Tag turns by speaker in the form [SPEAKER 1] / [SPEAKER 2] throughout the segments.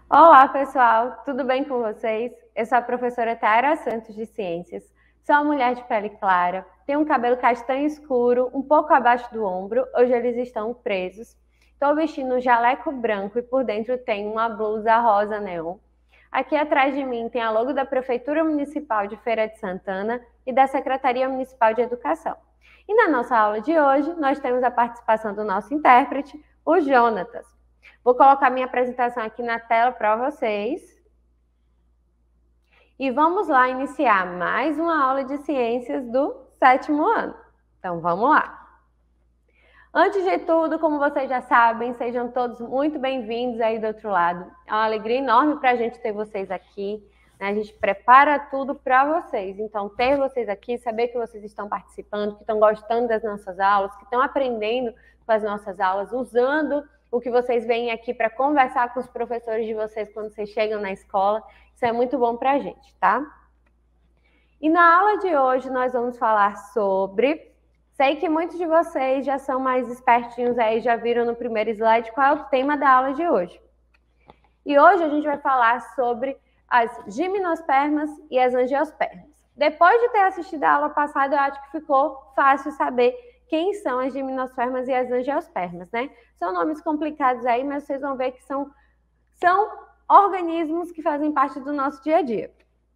[SPEAKER 1] Olá, pessoal, tudo bem com vocês? Eu sou a professora Taira Santos de Ciências, sou uma mulher de pele clara, tenho um cabelo castanho escuro, um pouco abaixo do ombro, hoje eles estão presos. Estou vestindo um jaleco branco e por dentro tem uma blusa rosa neon. Aqui atrás de mim tem a logo da Prefeitura Municipal de Feira de Santana e da Secretaria Municipal de Educação. E na nossa aula de hoje, nós temos a participação do nosso intérprete, o Jonatas. Vou colocar minha apresentação aqui na tela para vocês. E vamos lá iniciar mais uma aula de ciências do 7º ano. Então, vamos lá. Antes de tudo, como vocês já sabem, sejam todos muito bem-vindos aí do outro lado. É uma alegria enorme para a gente ter vocês aqui. Né? A gente prepara tudo para vocês. Então, ter vocês aqui, saber que vocês estão participando, que estão gostando das nossas aulas, que estão aprendendo com as nossas aulas, usando o que vocês vêm aqui para conversar com os professores de vocês quando vocês chegam na escola. Isso é muito bom para a gente, tá? E na aula de hoje nós vamos falar sobre... Sei que muitos de vocês já são mais espertinhos aí, já viram no primeiro slide qual é o tema da aula de hoje. E hoje a gente vai falar sobre as gimnospermas e as angiospermas. Depois de ter assistido a aula passada, eu acho que ficou fácil saber quem são as gimnospermas e as angiospermas, né? São nomes complicados aí, mas vocês vão ver que são organismos que fazem parte do nosso dia a dia.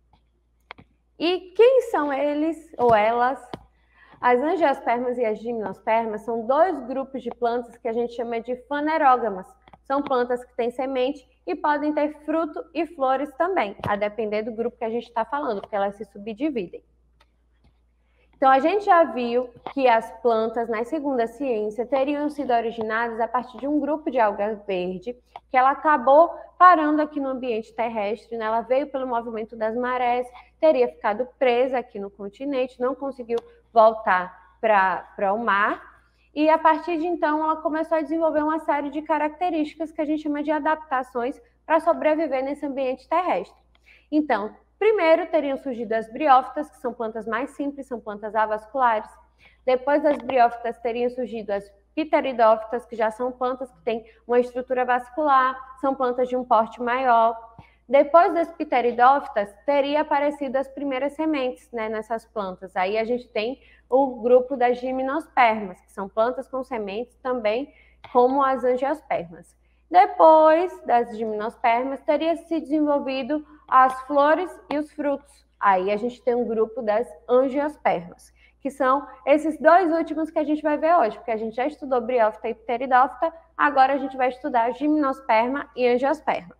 [SPEAKER 1] E quem são eles ou elas? As angiospermas e as gimnospermas são dois grupos de plantas que a gente chama de fanerógamas. São plantas que têm semente e podem ter fruto e flores também, a depender do grupo que a gente está falando, porque elas se subdividem. Então, a gente já viu que as plantas, na segunda ciência, teriam sido originadas a partir de um grupo de alga verde, que ela acabou parando aqui no ambiente terrestre, né? Ela veio pelo movimento das marés, teria ficado presa aqui no continente, não conseguiu voltar para o mar, e a partir de então ela começou a desenvolver uma série de características que a gente chama de adaptações para sobreviver nesse ambiente terrestre. Então, primeiro teriam surgido as briófitas, que são plantas mais simples, são plantas avasculares. Depois das briófitas teriam surgido as pteridófitas, que já são plantas que têm uma estrutura vascular, são plantas de um porte maior. Depois das pteridófitas, teria aparecido as primeiras sementes, né, nessas plantas. Aí a gente tem o grupo das gimnospermas, que são plantas com sementes também, como as angiospermas. Depois das gimnospermas, teria se desenvolvido as flores e os frutos. Aí a gente tem um grupo das angiospermas, que são esses dois últimos que a gente vai ver hoje, porque a gente já estudou briófita e pteridófita, agora a gente vai estudar gimnosperma e angiosperma.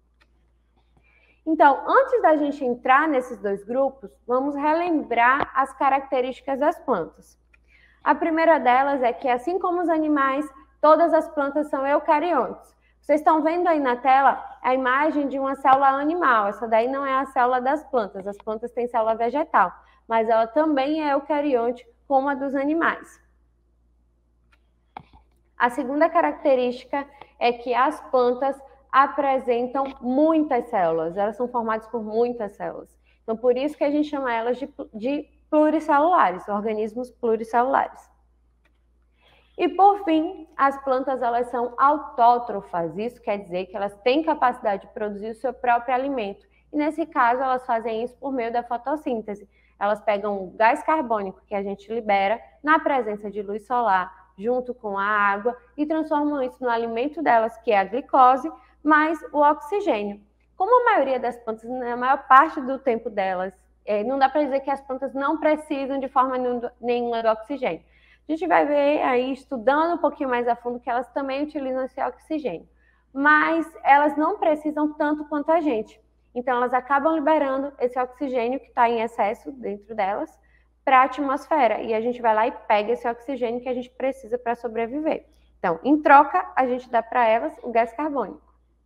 [SPEAKER 1] Então, antes da gente entrar nesses dois grupos, vamos relembrar as características das plantas. A primeira delas é que, assim como os animais, todas as plantas são eucariontes. Vocês estão vendo aí na tela a imagem de uma célula animal. Essa daí não é a célula das plantas. As plantas têm célula vegetal, mas ela também é eucarionte, como a dos animais. A segunda característica é que as plantas apresentam muitas células, elas são formadas por muitas células. Então, por isso que a gente chama elas de pluricelulares, organismos pluricelulares. E, por fim, as plantas elas são autótrofas, isso quer dizer que elas têm capacidade de produzir o seu próprio alimento. E, nesse caso, elas fazem isso por meio da fotossíntese. Elas pegam o gás carbônico que a gente libera na presença de luz solar, junto com a água, e transformam isso no alimento delas, que é a glicose, mais o oxigênio. Como a maioria das plantas, na maior parte do tempo delas, não dá para dizer que as plantas não precisam de forma nenhuma do oxigênio. A gente vai ver aí, estudando um pouquinho mais a fundo, que elas também utilizam esse oxigênio. Mas elas não precisam tanto quanto a gente. Então, elas acabam liberando esse oxigênio que está em excesso dentro delas para a atmosfera. E a gente vai lá e pega esse oxigênio que a gente precisa para sobreviver. Então, em troca, a gente dá para elas o gás carbônico.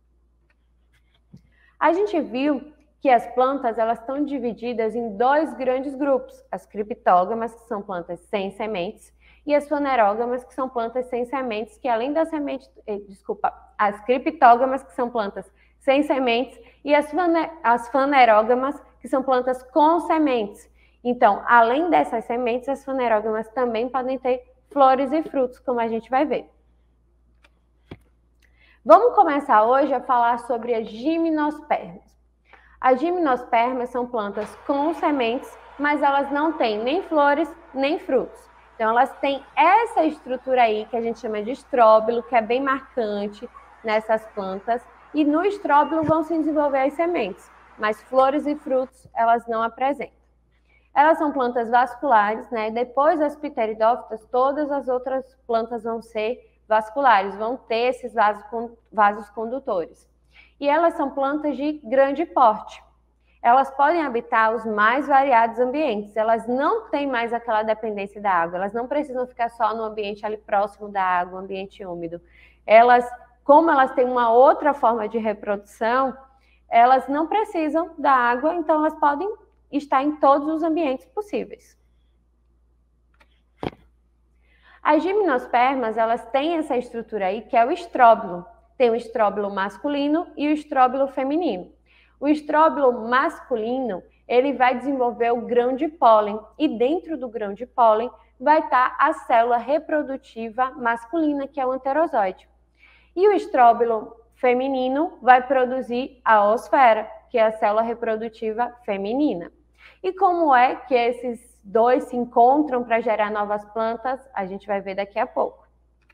[SPEAKER 1] A gente viu que as plantas elas estão divididas em dois grandes grupos, as criptógamas, que são plantas sem sementes, e as fanerógamas, que são plantas sem sementes, que além das sementes, as criptógamas, que são plantas sem sementes, e as fanerógamas, que são plantas com sementes. Então, além dessas sementes, as fanerógamas também podem ter flores e frutos, como a gente vai ver. Vamos começar hoje a falar sobre as gimnospermas. As gimnospermas são plantas com sementes, mas elas não têm nem flores nem frutos. Então, elas têm essa estrutura aí que a gente chama de estróbilo, que é bem marcante nessas plantas. E no estróbilo vão se desenvolver as sementes, mas flores e frutos elas não apresentam. Elas são plantas vasculares, né? Depois das pteridófitas, todas as outras plantas vão ser vasculares, vão ter esses vasos condutores. E elas são plantas de grande porte. Elas podem habitar os mais variados ambientes. Elas não têm mais aquela dependência da água. Elas não precisam ficar só no ambiente ali próximo da água, ambiente úmido. Como elas têm uma outra forma de reprodução, elas não precisam da água, então elas podem estar em todos os ambientes possíveis. As gimnospermas, elas têm essa estrutura aí, que é o estróbilo. Tem o estróbilo masculino e o estróbilo feminino. O estróbilo masculino, ele vai desenvolver o grão de pólen, e dentro do grão de pólen vai estar a célula reprodutiva masculina, que é o anterozoide. E o estróbilo feminino vai produzir a oosfera, que é a célula reprodutiva feminina. E como é que esses dois se encontram para gerar novas plantas, a gente vai ver daqui a pouco.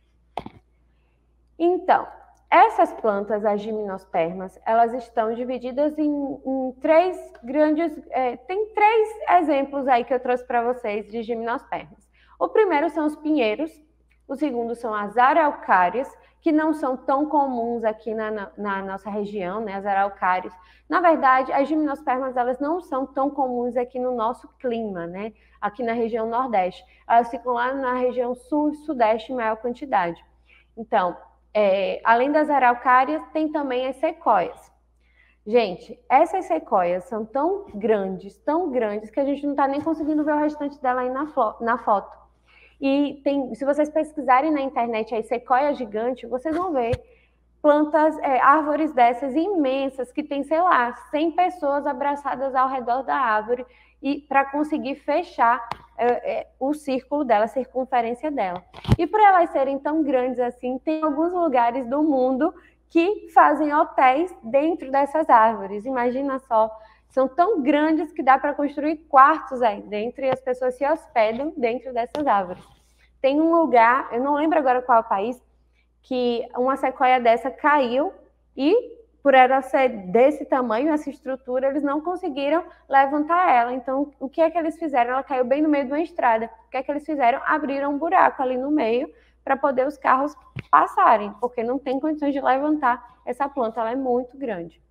[SPEAKER 1] Então, essas plantas, as gimnospermas, elas estão divididas em três grandes... tem três exemplos aí que eu trouxe para vocês de gimnospermas. O primeiro são os pinheiros, o segundo são as araucárias, que não são tão comuns aqui na nossa região, né, as araucárias. Na verdade, as gimnospermas, elas não são tão comuns aqui no nosso clima, né, aqui na região nordeste. Elas ficam lá na região sul e sudeste em maior quantidade. Então, além das araucárias, tem também as sequoias. Gente, essas sequoias são tão grandes, que a gente não está nem conseguindo ver o restante dela aí na foto. E se vocês pesquisarem na internet aí sequoia gigante, vocês vão ver plantas, árvores dessas imensas que tem, sei lá, 100 pessoas abraçadas ao redor da árvore e para conseguir fechar o círculo dela, a circunferência dela. E por elas serem tão grandes assim, tem alguns lugares do mundo que fazem hotéis dentro dessas árvores. Imagina só, são tão grandes que dá para construir quartos aí dentro e as pessoas se hospedam dentro dessas árvores. Tem um lugar, eu não lembro agora qual é o país, que uma sequoia dessa caiu e por ela ser desse tamanho, essa estrutura, eles não conseguiram levantar ela. Então, o que é que eles fizeram? Ela caiu bem no meio de uma estrada. O que é que eles fizeram? Abriram um buraco ali no meio para poder os carros passarem, porque não tem condições de levantar essa planta, ela é muito grande.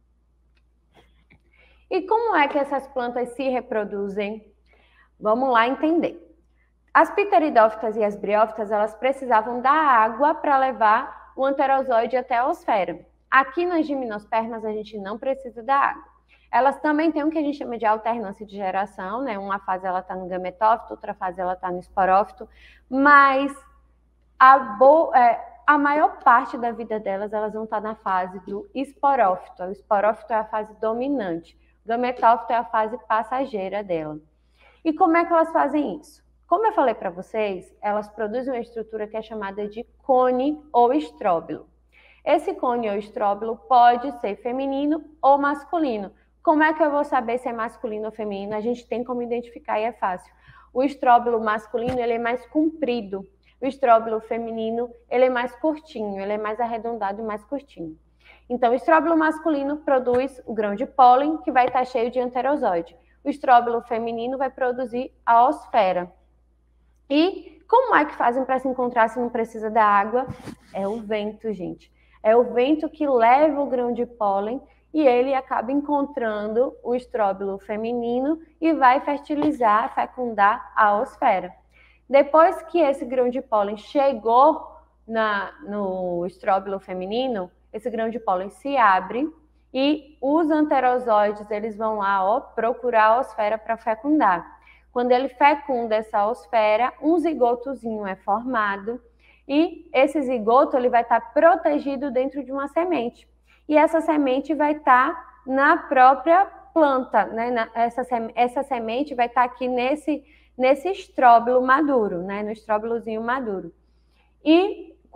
[SPEAKER 1] E como é que essas plantas se reproduzem? Vamos lá entender. As pteridófitas e as briófitas, elas precisavam da água para levar o anterozoide até a oosfera. Aqui nas gimnospermas, a gente não precisa da água. Elas também têm o que a gente chama de alternância de geração, né? Uma fase ela está no gametófito, outra fase ela está no esporófito, mas a maior parte da vida delas, elas vão estar na fase do esporófito. O esporófito é a fase dominante. O gametófito é a fase passageira dela. E como é que elas fazem isso? Como eu falei para vocês, elas produzem uma estrutura que é chamada de cone ou estróbilo. Esse cone ou estróbilo pode ser feminino ou masculino. Como é que eu vou saber se é masculino ou feminino? A gente tem como identificar e é fácil. O estróbilo masculino, ele é mais comprido. O estróbilo feminino, ele é mais curtinho, ele é mais arredondado e mais curtinho. Então, o estróbilo masculino produz o grão de pólen, que vai estar cheio de anterozoide. O estróbilo feminino vai produzir a oosfera. E como é que fazem para se encontrar se não precisa da água? É o vento, gente. É o vento que leva o grão de pólen e ele acaba encontrando o estróbilo feminino e vai fertilizar, fecundar a oosfera. Depois que esse grão de pólen chegou no estróbilo feminino, esse grão de pólen se abre e os anterozoides eles vão lá procurar a oosfera para fecundar. Quando ele fecunda essa oosfera, um zigotozinho é formado e esse zigoto ele vai estar protegido dentro de uma semente. E essa semente vai estar na própria planta, né? Essa semente vai estar aqui nesse estróbilo maduro, né? No estróbilozinho maduro. E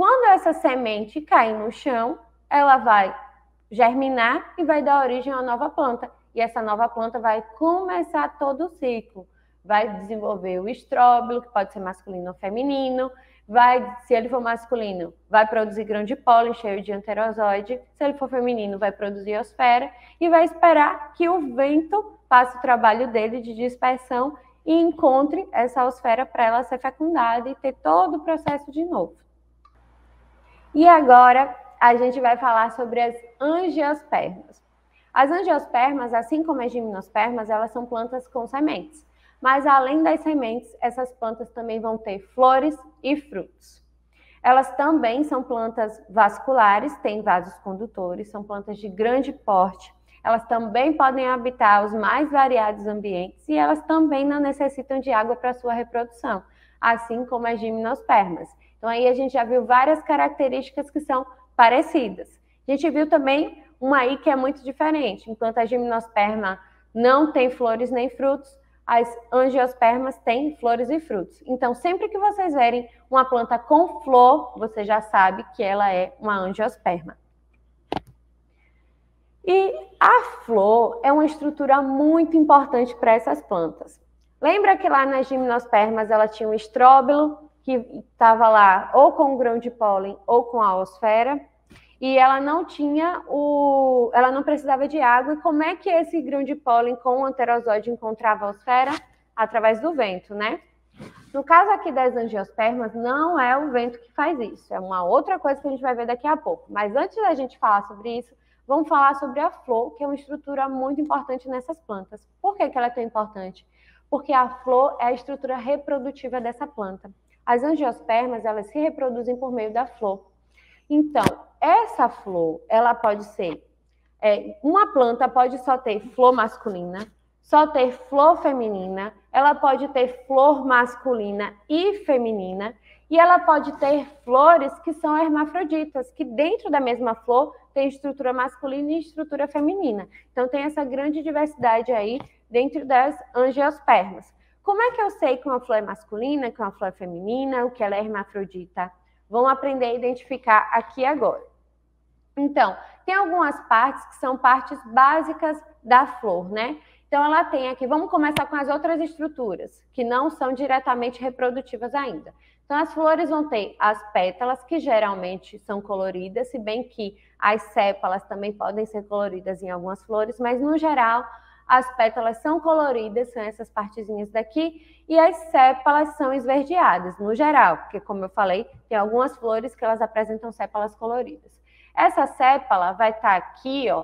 [SPEAKER 1] Quando essa semente cair no chão, ela vai germinar e vai dar origem a uma nova planta. E essa nova planta vai começar todo o ciclo. Vai desenvolver o estróbilo, que pode ser masculino ou feminino. Se ele for masculino, vai produzir grão de pólen cheio de anterozoide. Se ele for feminino, vai produzir osfera. E vai esperar que o vento faça o trabalho dele de dispersão e encontre essa osfera para ela ser fecundada e ter todo o processo de novo. E agora a gente vai falar sobre as angiospermas. As angiospermas, assim como as gimnospermas, elas são plantas com sementes. Mas além das sementes, essas plantas também vão ter flores e frutos. Elas também são plantas vasculares, têm vasos condutores, são plantas de grande porte. Elas também podem habitar os mais variados ambientes e elas também não necessitam de água para sua reprodução, assim como as gimnospermas. Então aí a gente já viu várias características que são parecidas. A gente viu também uma aí que é muito diferente. Enquanto a gimnosperma não tem flores nem frutos, as angiospermas têm flores e frutos. Então, sempre que vocês verem uma planta com flor, você já sabe que ela é uma angiosperma. E a flor é uma estrutura muito importante para essas plantas. Lembra que lá nas gimnospermas ela tinha um estróbilo, que estava lá ou com o grão de pólen ou com a osfera, e ela não precisava de água. E como é que esse grão de pólen com o anterozoide encontrava a osfera? Através do vento, né? No caso aqui das angiospermas, não é o vento que faz isso, é uma outra coisa que a gente vai ver daqui a pouco. Mas antes da gente falar sobre isso, vamos falar sobre a flor, que é uma estrutura muito importante nessas plantas. Por que ela é tão importante? Porque a flor é a estrutura reprodutiva dessa planta. As angiospermas, elas se reproduzem por meio da flor. Então, essa flor, ela pode ser... uma planta pode só ter flor masculina, só ter flor feminina, ela pode ter flor masculina e feminina, e ela pode ter flores que são hermafroditas, que dentro da mesma flor tem estrutura masculina e estrutura feminina. Então, tem essa grande diversidade aí dentro das angiospermas. Como é que eu sei que uma flor é masculina, que uma flor é feminina, o que ela é hermafrodita? Vamos aprender a identificar aqui agora. Então, tem algumas partes que são partes básicas da flor, né? Então, ela tem aqui, vamos começar com as outras estruturas, que não são diretamente reprodutivas ainda. Então, as flores vão ter as pétalas, que geralmente são coloridas, se bem que as sépalas também podem ser coloridas em algumas flores, mas no geral, as pétalas são coloridas, são essas partezinhas daqui, e as sépalas são esverdeadas, no geral, porque, como eu falei, tem algumas flores que elas apresentam sépalas coloridas. Essa sépala vai estar aqui, ó,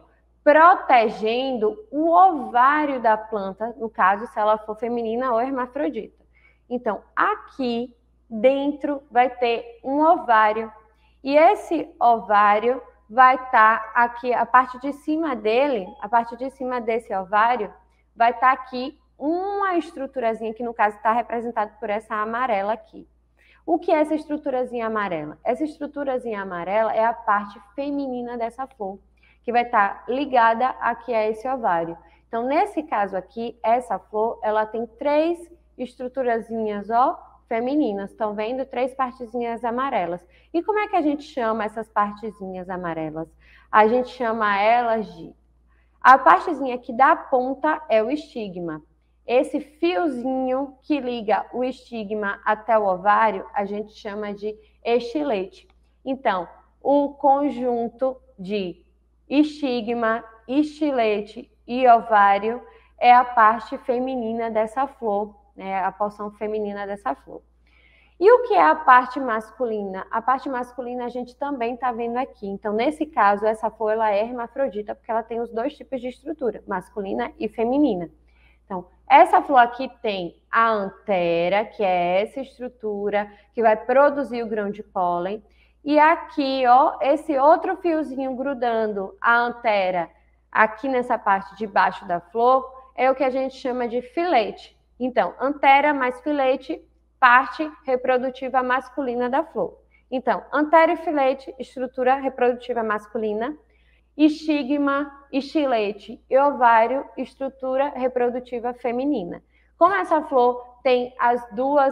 [SPEAKER 1] protegendo o ovário da planta, no caso, se ela for feminina ou hermafrodita. Então, aqui dentro vai ter um ovário, e esse ovário vai estar aqui, a parte de cima dele, a parte de cima desse ovário, vai estar aqui uma estruturazinha, que no caso está representada por essa amarela aqui. O que é essa estruturazinha amarela? Essa estruturazinha amarela é a parte feminina dessa flor, que vai estar ligada aqui a esse ovário. Então, nesse caso aqui, essa flor, ela tem 3 estruturazinhas, ó, femininas. Estão vendo? 3 partezinhas amarelas. E como é que a gente chama essas partezinhas amarelas? A gente chama elas de... A partezinha aqui da ponta é o estigma. Esse fiozinho que liga o estigma até o ovário, a gente chama de estilete. Então, o conjunto de estigma, estilete e ovário é a parte feminina dessa flor, né? A porção feminina dessa flor. E o que é a parte masculina? A parte masculina a gente também está vendo aqui. Então, nesse caso, essa flor ela é hermafrodita, porque ela tem os 2 tipos de estrutura, masculina e feminina. Então, essa flor aqui tem a antera, que é essa estrutura que vai produzir o grão de pólen. E aqui, ó, esse outro fiozinho grudando a antera aqui nessa parte de baixo da flor é o que a gente chama de filete. Então, antera mais filete, parte reprodutiva masculina da flor. Então, antera e filete, estrutura reprodutiva masculina. Estigma, estilete e ovário, estrutura reprodutiva feminina. Como essa flor tem as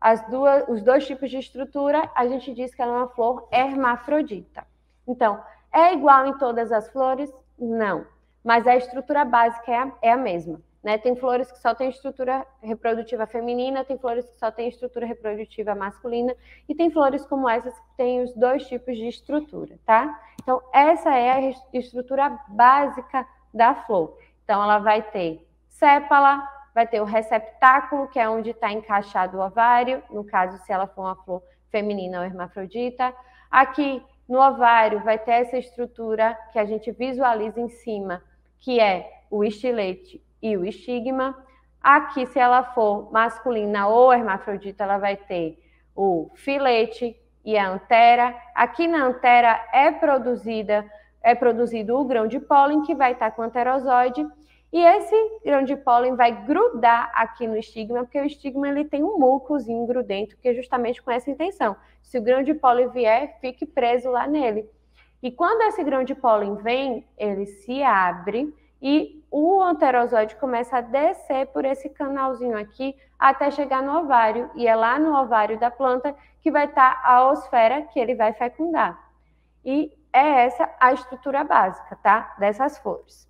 [SPEAKER 1] os dois tipos de estrutura, a gente diz que ela é uma flor hermafrodita. Então, é igual em todas as flores? Não. Mas a estrutura básica é a mesma. Né? Tem flores que só têm estrutura reprodutiva feminina, tem flores que só têm estrutura reprodutiva masculina, e tem flores como essas que têm os dois tipos de estrutura, tá? Então, essa é a estrutura básica da flor. Então, ela vai ter sépala, vai ter o receptáculo, que é onde está encaixado o ovário, no caso, se ela for uma flor feminina ou hermafrodita. Aqui, no ovário, vai ter essa estrutura que a gente visualiza em cima, que é o estilete e o estigma. Aqui, se ela for masculina ou hermafrodita, ela vai ter o filete e a antera. Aqui na antera é produzido o grão de pólen, que vai estar com o anterozoide, e esse grão de pólen vai grudar aqui no estigma, porque o estigma ele tem um mucozinho grudento, que é justamente com essa intenção. Se o grão de pólen vier, fique preso lá nele. E quando esse grão de pólen vem, ele se abre e o anterozoide começa a descer por esse canalzinho aqui até chegar no ovário. E é lá no ovário da planta que vai estar a oosfera que ele vai fecundar. E é essa a estrutura básica, tá? Dessas flores.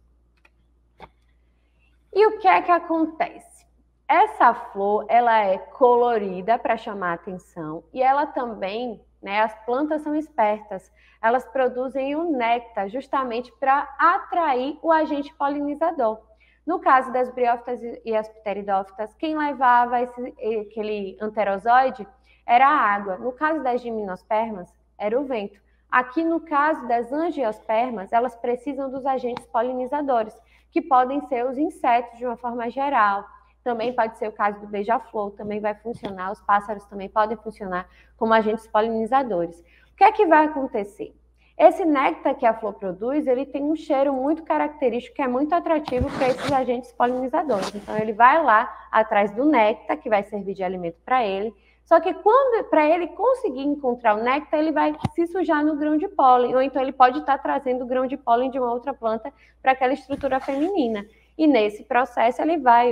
[SPEAKER 1] E o que é que acontece? Essa flor, ela é colorida para chamar a atenção e ela também, né, as plantas são espertas, elas produzem o néctar justamente para atrair o agente polinizador. No caso das briófitas e as pteridófitas, quem levava aquele anterozoide era a água. No caso das gimnospermas, era o vento. Aqui no caso das angiospermas, elas precisam dos agentes polinizadores, que podem ser os insetos de uma forma geral. Também pode ser o caso do beija-flor, também vai funcionar, os pássaros também podem funcionar como agentes polinizadores. O que é que vai acontecer? Esse néctar que a flor produz, ele tem um cheiro muito característico, que é muito atrativo para esses agentes polinizadores. Então, ele vai lá atrás do néctar, que vai servir de alimento para ele. Só que para ele conseguir encontrar o néctar, ele vai se sujar no grão de pólen, ou então ele pode estar trazendo o grão de pólen de uma outra planta para aquela estrutura feminina. E nesse processo ele vai,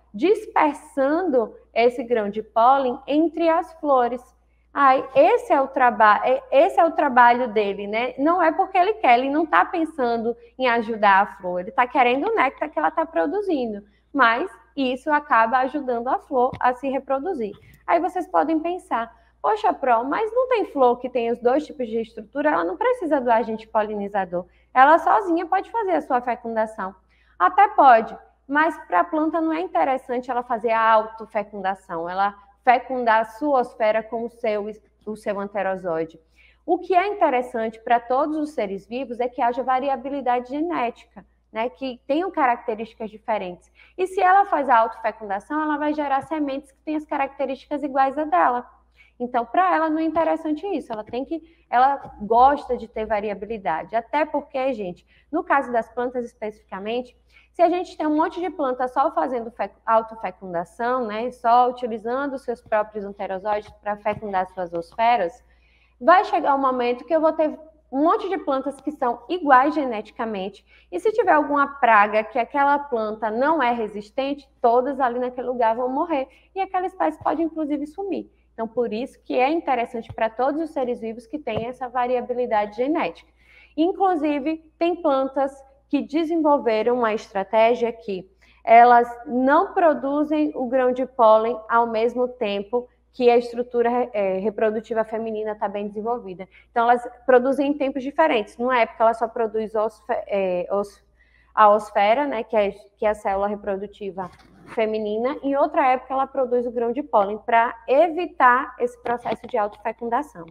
[SPEAKER 1] dispersando esse grão de pólen entre as flores. Esse é o trabalho dele, né? Não é porque ele quer, ele não está pensando em ajudar a flor, ele está querendo o néctar que ela está produzindo, mas isso acaba ajudando a flor a se reproduzir. Aí vocês podem pensar, poxa, Pro, mas não tem flor que tem os dois tipos de estrutura, ela não precisa do agente polinizador, ela sozinha pode fazer a sua fecundação. Até pode, mas para a planta não é interessante ela fazer a autofecundação, ela fecundar a sua osfera com o seu anterozoide. O que é interessante para todos os seres vivos é que haja variabilidade genética, né, que tenham características diferentes. E se ela faz a autofecundação, ela vai gerar sementes que têm as características iguais a dela. Então, para ela não é interessante isso, ela gosta de ter variabilidade, até porque, gente, no caso das plantas especificamente, se a gente tem um monte de planta só fazendo autofecundação, né, só utilizando os seus próprios anterozoides para fecundar suas osferas, vai chegar um momento que eu vou ter um monte de plantas que são iguais geneticamente, e se tiver alguma praga que aquela planta não é resistente, todas ali naquele lugar vão morrer, e aquela espécie pode inclusive sumir. Então, por isso que é interessante para todos os seres vivos que têm essa variabilidade genética. Inclusive, tem plantas que desenvolveram uma estratégia que elas não produzem o grão de pólen ao mesmo tempo que a estrutura reprodutiva feminina está bem desenvolvida. Então, elas produzem em tempos diferentes. Numa época, ela só produz a osfera, né, que é a célula reprodutiva feminina. Em outra época, ela produz o grão de pólen para evitar esse processo de autofecundação.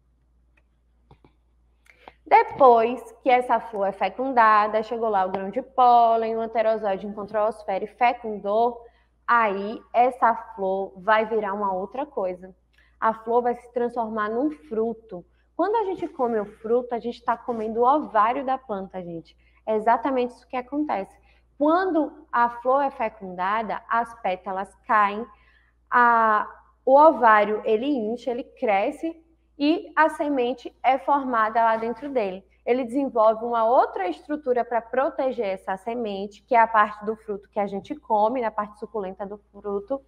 [SPEAKER 1] Depois que essa flor é fecundada, chegou lá o grão de pólen, o anterozoide encontrou a osfera e fecundou, aí essa flor vai virar uma outra coisa. A flor vai se transformar num fruto. Quando a gente come o fruto, a gente está comendo o ovário da planta, gente. É exatamente isso que acontece. Quando a flor é fecundada, as pétalas caem, o ovário ele incha, ele cresce e a semente é formada lá dentro dele. Ele desenvolve uma outra estrutura para proteger essa semente, que é a parte do fruto que a gente come, na parte suculenta do fruto.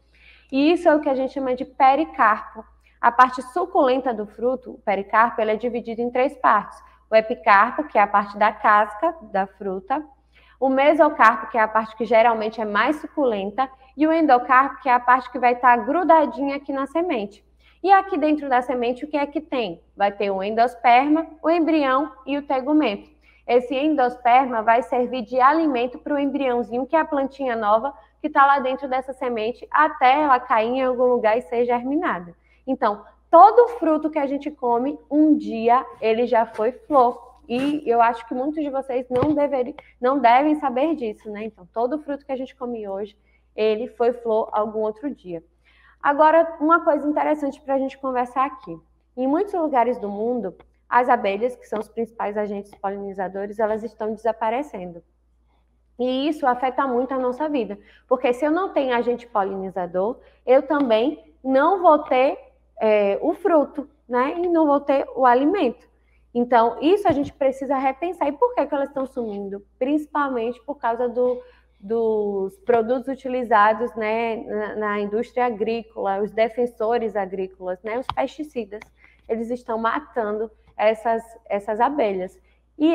[SPEAKER 1] E isso é o que a gente chama de pericarpo. A parte suculenta do fruto, o pericarpo, ele é dividido em 3 partes. O epicarpo, que é a parte da casca da fruta, o mesocarpo, que é a parte que geralmente é mais suculenta, e o endocarpo, que é a parte que vai estar grudadinha aqui na semente. E aqui dentro da semente, o que é que tem? Vai ter o endosperma, o embrião e o tegumento. Esse endosperma vai servir de alimento para o embriãozinho, que é a plantinha nova, que está lá dentro dessa semente, até ela cair em algum lugar e ser germinada. Então, todo fruto que a gente come, um dia ele já foi flor. E eu acho que muitos de vocês não devem saber disso, né? Então, todo fruto que a gente come hoje, ele foi flor algum outro dia. Agora, uma coisa interessante para a gente conversar aqui. Em muitos lugares do mundo, as abelhas, que são os principais agentes polinizadores, elas estão desaparecendo. E isso afeta muito a nossa vida. Porque se eu não tenho agente polinizador, eu também não vou ter o fruto, né? E não vou ter o alimento. Então, isso a gente precisa repensar. E por que elas estão sumindo? Principalmente por causa dos produtos utilizados, né, na indústria agrícola, os defensores agrícolas, né, os pesticidas. Eles estão matando essas abelhas. E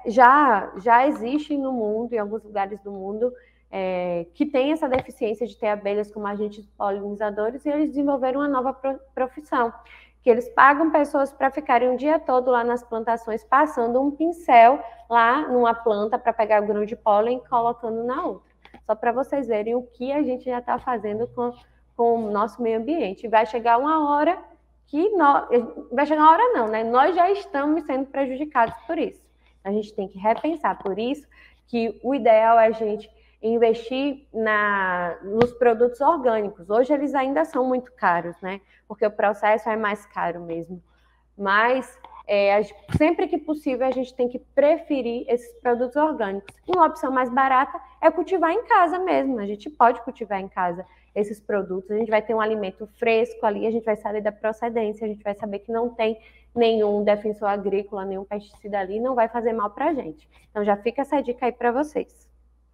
[SPEAKER 1] já existe no mundo, em alguns lugares do mundo, que tem essa deficiência de ter abelhas como agentes polinizadores, e eles desenvolveram uma nova profissão, que eles pagam pessoas para ficarem o dia todo lá nas plantações, passando um pincel lá numa planta para pegar o grão de pólen e colocando na outra. Só para vocês verem o que a gente já está fazendo com o nosso meio ambiente. Vai chegar uma hora que vai chegar uma hora não, né? Nós já estamos sendo prejudicados por isso. A gente tem que repensar. Por isso que o ideal é a gente investir nos produtos orgânicos. Hoje eles ainda são muito caros, né? Porque o processo é mais caro mesmo. Mas sempre que possível a gente tem que preferir esses produtos orgânicos. E uma opção mais barata é cultivar em casa mesmo. A gente pode cultivar em casa esses produtos. A gente vai ter um alimento fresco ali, a gente vai saber da procedência, a gente vai saber que não tem nenhum defensor agrícola, nenhum pesticida ali, não vai fazer mal para a gente. Então já fica essa dica aí para vocês.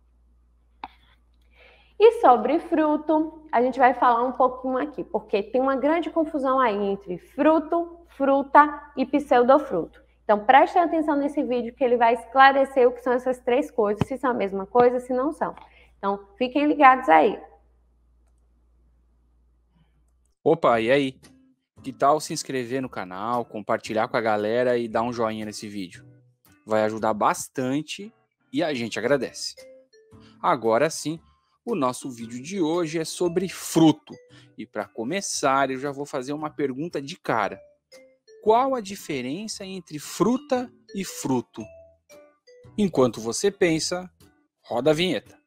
[SPEAKER 1] E sobre fruto, a gente vai falar um pouquinho aqui, porque tem uma grande confusão aí entre fruto, fruta e pseudofruto. Então prestem atenção nesse vídeo que ele vai esclarecer o que são essas 3 coisas, se são a mesma coisa, se não são. Então fiquem ligados aí.
[SPEAKER 2] Opa, e aí? Que tal se inscrever no canal, compartilhar com a galera e dar um joinha nesse vídeo? Vai ajudar bastante e a gente agradece. Agora sim, o nosso vídeo de hoje é sobre fruto. E para começar, eu já vou fazer uma pergunta de cara. Qual a diferença entre fruta e fruto? Enquanto você pensa, roda a vinheta.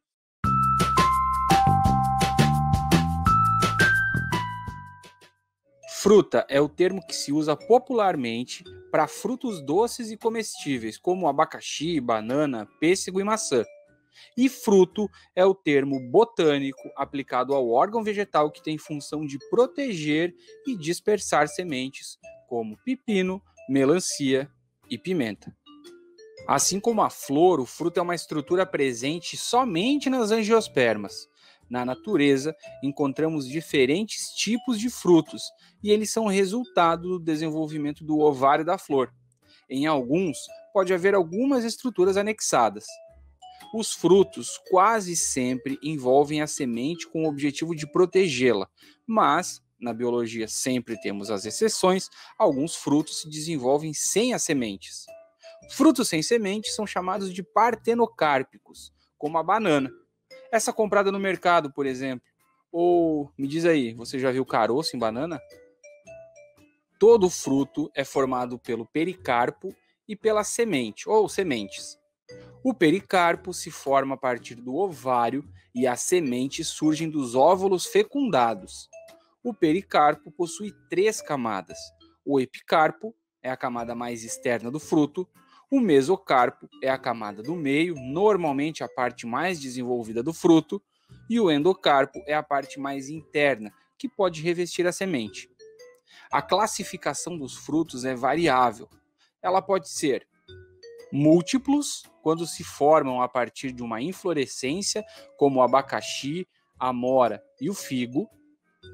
[SPEAKER 2] Fruta é o termo que se usa popularmente para frutos doces e comestíveis, como abacaxi, banana, pêssego e maçã. E fruto é o termo botânico aplicado ao órgão vegetal que tem função de proteger e dispersar sementes, como pepino, melancia e pimenta. Assim como a flor, o fruto é uma estrutura presente somente nas angiospermas. Na natureza, encontramos diferentes tipos de frutos, e eles são resultado do desenvolvimento do ovário da flor. Em alguns, pode haver algumas estruturas anexadas. Os frutos quase sempre envolvem a semente com o objetivo de protegê-la, mas, na biologia sempre temos as exceções, alguns frutos se desenvolvem sem as sementes. Frutos sem sementes são chamados de partenocárpicos, como a banana. Essa comprada no mercado, por exemplo. Ou, me diz aí, você já viu caroço em banana? Todo fruto é formado pelo pericarpo e pela semente, ou sementes. O pericarpo se forma a partir do ovário e as sementes surgem dos óvulos fecundados. O pericarpo possui 3 camadas. O epicarpo é a camada mais externa do fruto, o mesocarpo é a camada do meio, normalmente a parte mais desenvolvida do fruto, e o endocarpo é a parte mais interna, que pode revestir a semente. A classificação dos frutos é variável. Ela pode ser múltiplos, quando se formam a partir de uma inflorescência, como o abacaxi, a amora e o figo.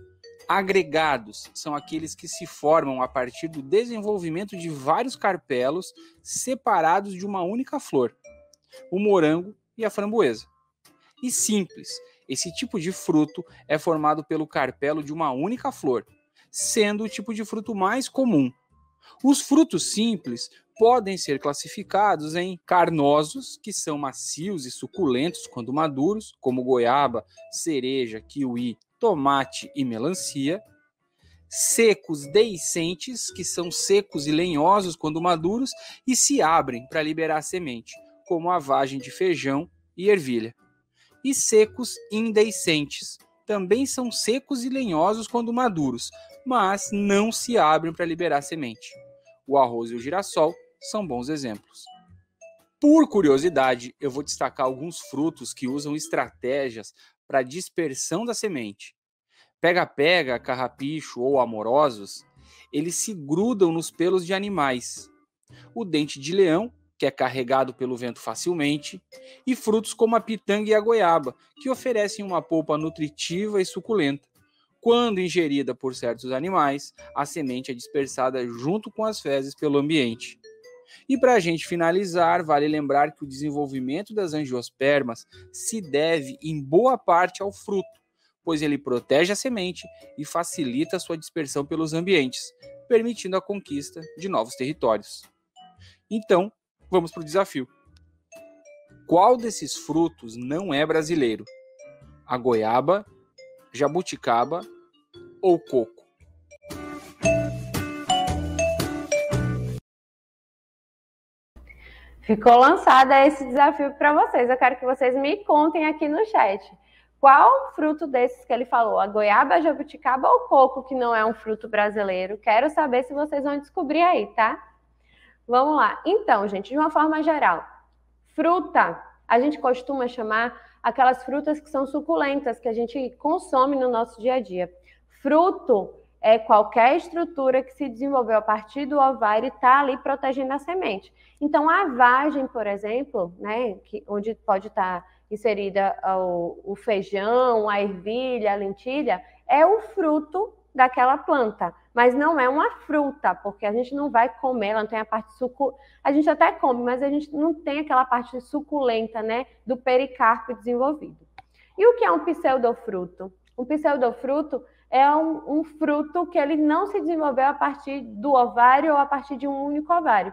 [SPEAKER 2] Agregados são aqueles que se formam a partir do desenvolvimento de vários carpelos separados de uma única flor, o morango e a framboesa. E simples, esse tipo de fruto é formado pelo carpelo de uma única flor, sendo o tipo de fruto mais comum. Os frutos simples podem ser classificados em carnosos, que são macios e suculentos quando maduros, como goiaba, cereja, kiwi, tomate e melancia. Secos deiscentes, que são secos e lenhosos quando maduros e se abrem para liberar semente, como a vagem de feijão e ervilha. E secos indeiscentes, também são secos e lenhosos quando maduros, mas não se abrem para liberar semente. O arroz e o girassol são bons exemplos. Por curiosidade, eu vou destacar alguns frutos que usam estratégias para dispersão da semente. Pega-pega, carrapicho ou amorosos, eles se grudam nos pelos de animais. O dente de leão, que é carregado pelo vento facilmente, e frutos como a pitanga e a goiaba, que oferecem uma polpa nutritiva e suculenta. Quando ingerida por certos animais, a semente é dispersada junto com as fezes pelo ambiente. E para a gente finalizar, vale lembrar que o desenvolvimento das angiospermas se deve em boa parte ao fruto, pois ele protege a semente e facilita a sua dispersão pelos ambientes, permitindo a conquista de novos territórios. Então, vamos para o desafio. Qual desses frutos não é brasileiro? A goiaba, jabuticaba ou coco?
[SPEAKER 1] Ficou lançado esse desafio para vocês. Eu quero que vocês me contem aqui no chat. Qual fruto desses que ele falou? A goiaba, a jabuticaba ou o coco, que não é um fruto brasileiro? Quero saber se vocês vão descobrir aí, tá? Vamos lá. Então, gente, de uma forma geral, fruta, a gente costuma chamar aquelas frutas que são suculentas, que a gente consome no nosso dia a dia. Fruto é qualquer estrutura que se desenvolveu a partir do ovário e está ali protegendo a semente. Então, a vagem, por exemplo, né, onde pode estar inserida o feijão, a ervilha, a lentilha, é o fruto daquela planta, mas não é uma fruta, porque a gente não vai comer, ela não tem a parte suculenta. A gente até come, mas a gente não tem aquela parte suculenta, né, do pericarpo desenvolvido. E o que é um pseudofruto? Um pseudofruto é um fruto que ele não se desenvolveu a partir do ovário ou a partir de um único ovário.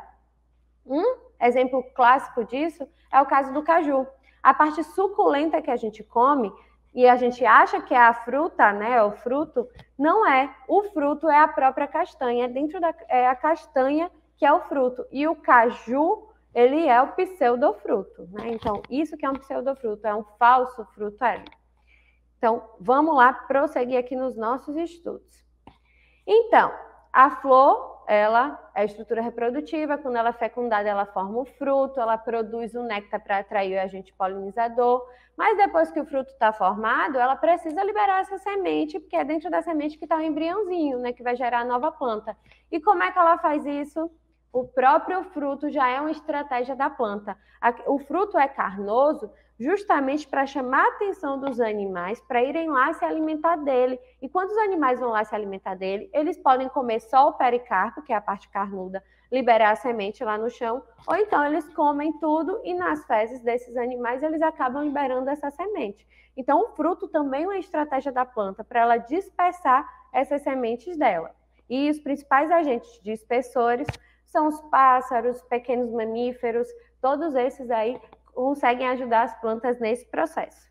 [SPEAKER 1] Um exemplo clássico disso é o caso do caju. A parte suculenta que a gente come e a gente acha que é a fruta, né, o fruto, não é. O fruto é a própria castanha, é a castanha que é o fruto. E o caju, ele é o pseudofruto, né? Então, isso que é um pseudofruto, é um falso fruto ali. Então, vamos lá prosseguir aqui nos nossos estudos. Então, a flor, ela é a estrutura reprodutiva, quando ela é fecundada, ela forma o fruto, ela produz o néctar para atrair o agente polinizador, mas depois que o fruto está formado, ela precisa liberar essa semente, porque é dentro da semente que está o embriãozinho, né, que vai gerar a nova planta. E como é que ela faz isso? O próprio fruto já é uma estratégia da planta. O fruto é carnoso justamente para chamar a atenção dos animais para irem lá se alimentar dele. E quando os animais vão lá se alimentar dele, eles podem comer só o pericarpo, que é a parte carnuda, liberar a semente lá no chão, ou então eles comem tudo e nas fezes desses animais eles acabam liberando essa semente. Então o fruto também é uma estratégia da planta para ela dispersar essas sementes dela. E os principais agentes dispersores são os pássaros, pequenos mamíferos, todos esses aí conseguem ajudar as plantas nesse processo.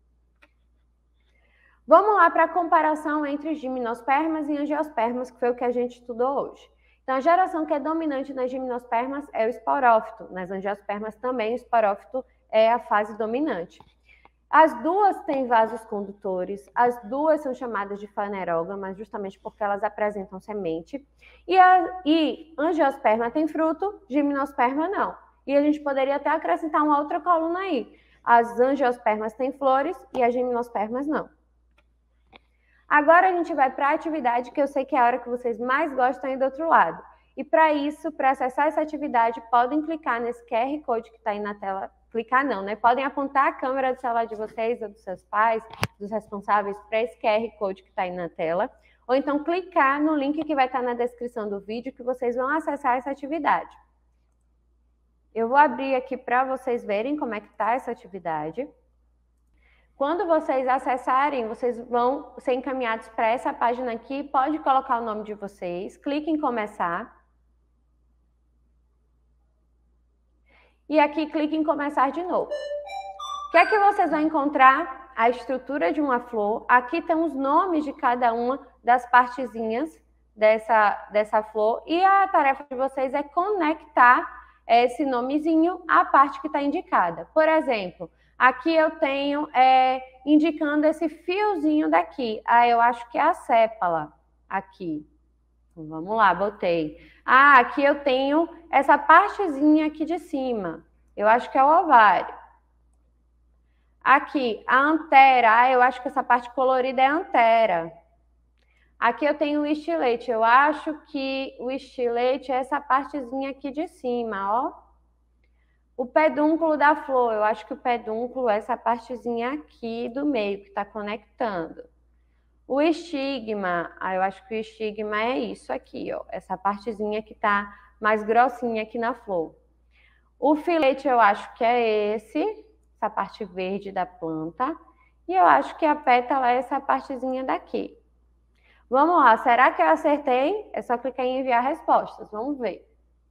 [SPEAKER 1] Vamos lá para a comparação entre gimnospermas e angiospermas, que foi o que a gente estudou hoje. Então, a geração que é dominante nas gimnospermas é o esporófito. Nas angiospermas também o esporófito é a fase dominante. As duas têm vasos condutores, as duas são chamadas de fanerógamas, justamente porque elas apresentam semente. E angiosperma tem fruto, gimnosperma não. E a gente poderia até acrescentar uma outra coluna aí. As angiospermas têm flores e as gimnospermas não. Agora a gente vai para a atividade, que eu sei que é a hora que vocês mais gostam aí do outro lado. E para isso, para acessar essa atividade, podem clicar nesse QR Code que está aí na tela. Clicar não, né? Podem apontar a câmera do celular de vocês ou dos seus pais, dos responsáveis, para esse QR Code que está aí na tela. ou então clicar no link que vai estar na descrição do vídeo que vocês vão acessar essa atividade. Eu vou abrir aqui para vocês verem como é que está essa atividade. Quando vocês acessarem, vocês vão ser encaminhados para essa página aqui. Pode colocar o nome de vocês, clique em começar. E aqui clique em começar de novo. O que é que vocês vão encontrar? A estrutura de uma flor. Aqui estão os nomes de cada uma das partezinhas dessa flor. E a tarefa de vocês é conectar esse nomezinho à parte que está indicada. Por exemplo, aqui eu tenho indicando esse fiozinho daqui. Eu acho que é a sépala aqui. Vamos lá, botei. Aqui eu tenho essa partezinha aqui de cima. Eu acho que é o ovário. Aqui, a antera. Eu acho que essa parte colorida é a antera. Aqui eu tenho o estilete. Eu acho que o estilete é essa partezinha aqui de cima, ó. O pedúnculo da flor. Eu acho que o pedúnculo é essa partezinha aqui do meio que está conectando. O estigma. Eu acho que o estigma é isso aqui, ó. Essa partezinha que está mais grossinha aqui na flor. O filete eu acho que é essa parte verde da planta. E eu acho que a pétala é essa partezinha daqui. Vamos lá, será que eu acertei? É só clicar em enviar respostas, vamos ver.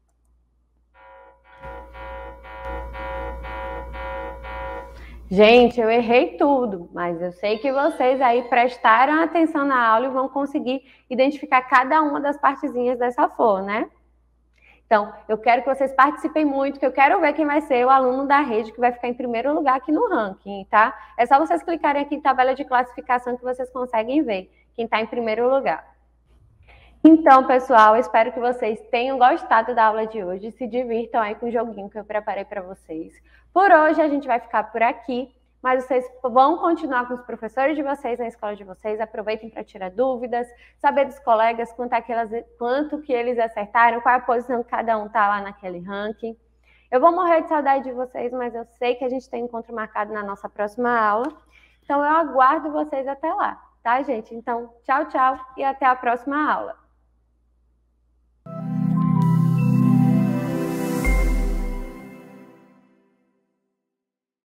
[SPEAKER 1] Gente, eu errei tudo, mas eu sei que vocês aí prestaram atenção na aula e vão conseguir identificar cada uma das partezinhas dessa flor, né? Então, eu quero que vocês participem muito, que eu quero ver quem vai ser o aluno da rede que vai ficar em primeiro lugar aqui no ranking, tá? É só vocês clicarem aqui em tabela de classificação que vocês conseguem ver quem está em primeiro lugar. Então, pessoal, espero que vocês tenham gostado da aula de hoje, se divirtam aí com o joguinho que eu preparei para vocês. Por hoje, a gente vai ficar por aqui, mas vocês vão continuar com os professores de vocês na escola de vocês, aproveitem para tirar dúvidas, saber dos colegas quanto que eles acertaram, qual a posição que cada um está lá naquele ranking. Eu vou morrer de saudade de vocês, mas eu sei que a gente tem encontro marcado na nossa próxima aula, então eu aguardo vocês até lá, tá, gente? Então, tchau, tchau e até a próxima aula.